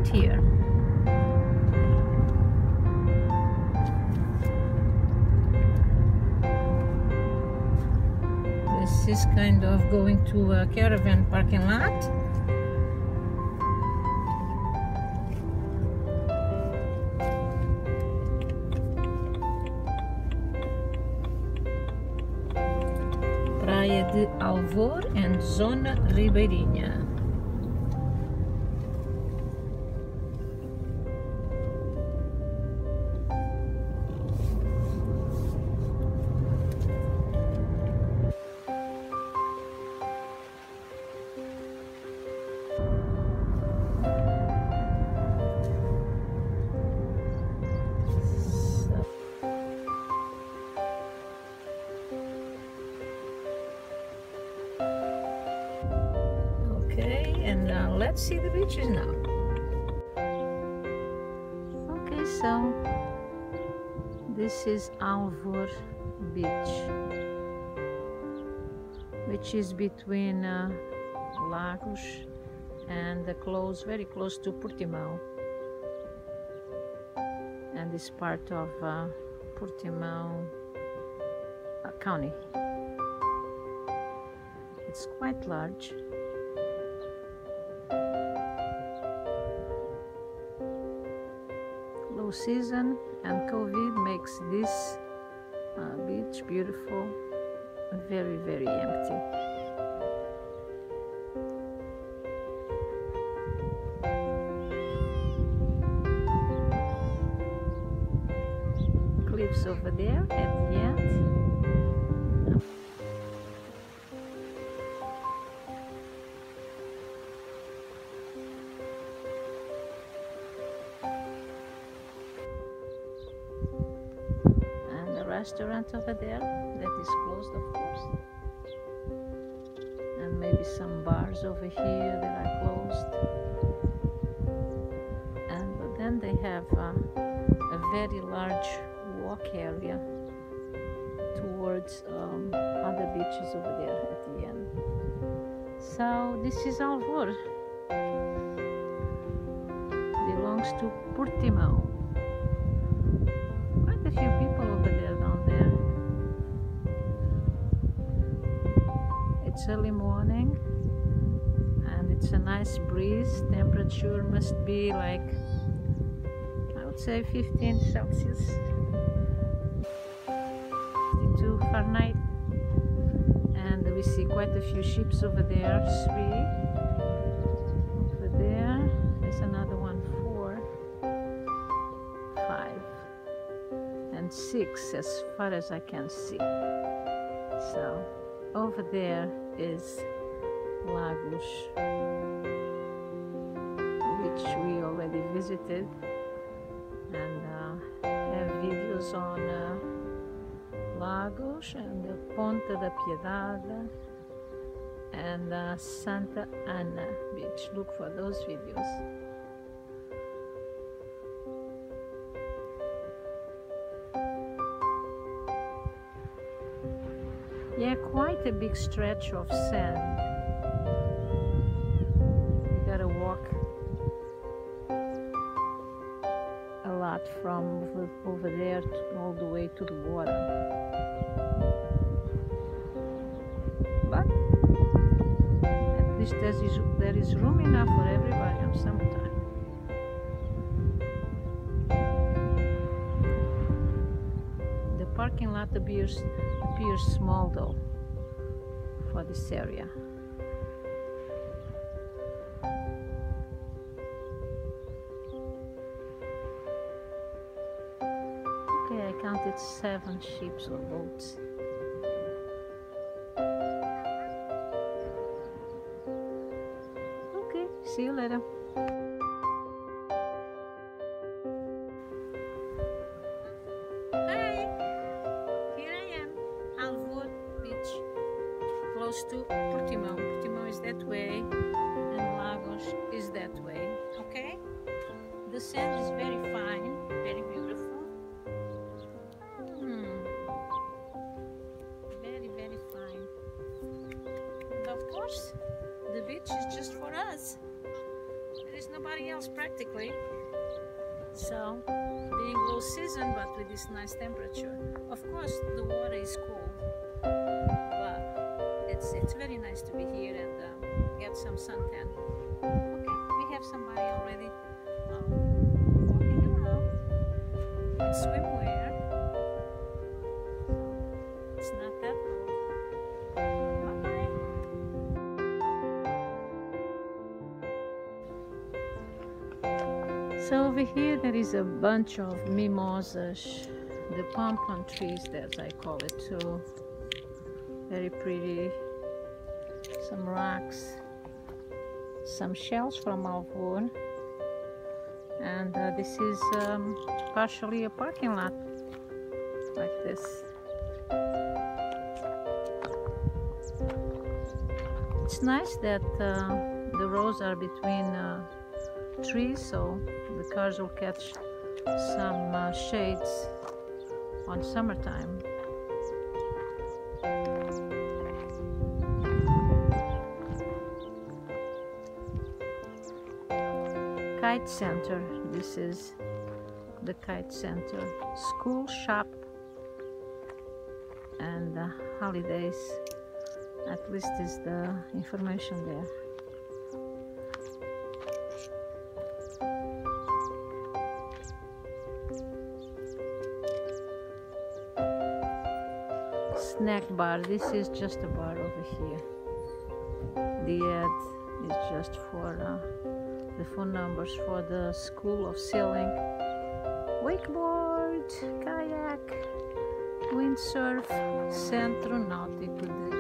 here. This is kind of going to a caravan parking lot. Praia de Alvor and Zona Ribeirinha. Let's see the beaches now. Okay, so this is Alvor beach, which is between Lagos and very close to Portimão, and is part of Portimão County. It's quite large. Low season and COVID makes this beach beautiful, very, very empty. Cliffs over there at the end. Restaurant over there that is closed, of course, and maybe some bars over here that are closed, but then they have a very large walk area towards other beaches over there at the end. So this is Alvor, belongs to Portimão. Quite a few people over there down there. It's early morning and it's a nice breeze. Temperature must be like, I would say 15 Celsius, 52 Fahrenheit. And we see quite a few ships over there, 3 over there. There's another one, 4, 5 and 6 as far as I can see. So over there is Lagos, which we already visited, and have videos on Lagos and the Ponta da Piedade and Santa Ana beach. Look for those videos. Yeah, quite a big stretch of sand. You gotta walk a lot from over there all the way to the water. But at least there is room enough for everybody on summertime. The parking lot appears small though for this area. Okay, I counted 7 ships or boats. Okay, see you later. Close to Portimão. Portimão is that way and Lagos is that way, okay? The sand is very fine, very beautiful. Very, very fine. And of course, the beach is just for us. There is there's nobody else practically. So, being low season, but with this nice temperature. Of course, the water is cold, but it's very nice to be here and get some suntan. Okay, we have somebody already walking around in swimwear. It's not that cold. So over here there is a bunch of mimosas, the pompon trees as I call it too. Very pretty. Some rocks, some shells from Alvor, and this is partially a parking lot like this. It's nice that the roads are between trees, so the cars will catch some shades on summertime. Kite center. This is the kite center. School, shop, and holidays. At least is the information there. Snack bar. This is just a bar over here. The ad is just for the phone numbers for the school of sailing, wakeboard, kayak, windsurf, Centro Náutico de